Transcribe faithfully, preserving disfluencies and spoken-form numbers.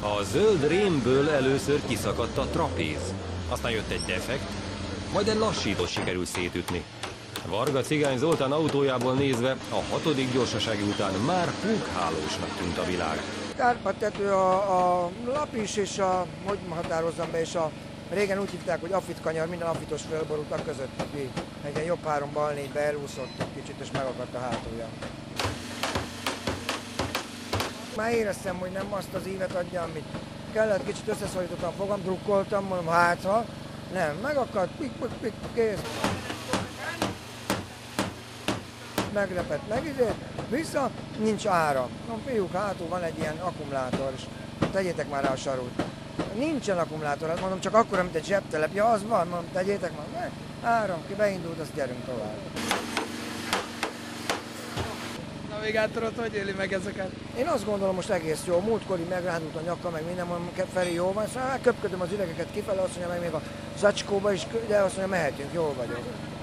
A zöld rémből először kiszakadt a trapéz, aztán jött egy defekt, majd egy lassítót sikerült szétütni. Varga Cigány Zoltán autójából nézve a hatodik gyorsasági után már húghálósnak tűnt a világ. Kárpát-tető a, a lap is, és a, hogy határozzam be, és a régen úgy hívták, hogy afit kanyar, minden afitos fölborult a között, aki egy ilyen jobb három bal négybe elúszott egy kicsit, és megakadt a hátulja. Már éreztem, hogy nem azt az ívet adja, amit kellett, kicsit összeszorítottam fogam, drukkoltam, mondom hátra, nem, megakadt, pik, pik, pik, kész. Meglepett, megizért, vissza, nincs áram. Mondom, fiúk, hátul van egy ilyen akkumulátor, és tegyétek már rá a sarút. Nincsen akkumulátor, mondom, csak akkora, mint egy zsebtelep. Ja, az van, mondom, tegyétek már, ne, áram, ki beindult, azt gyerünk tovább. Navigátorot hogy éli meg ezeket? Én azt gondolom, most egész jó. Múltkor így megrándult a nyaka, meg minden, mondom, Feri jó van, szóval köpködöm az üvegeket kifele, azt mondja, meg még a zacskóba is, de azt mondja, mehetünk, jól vagyok.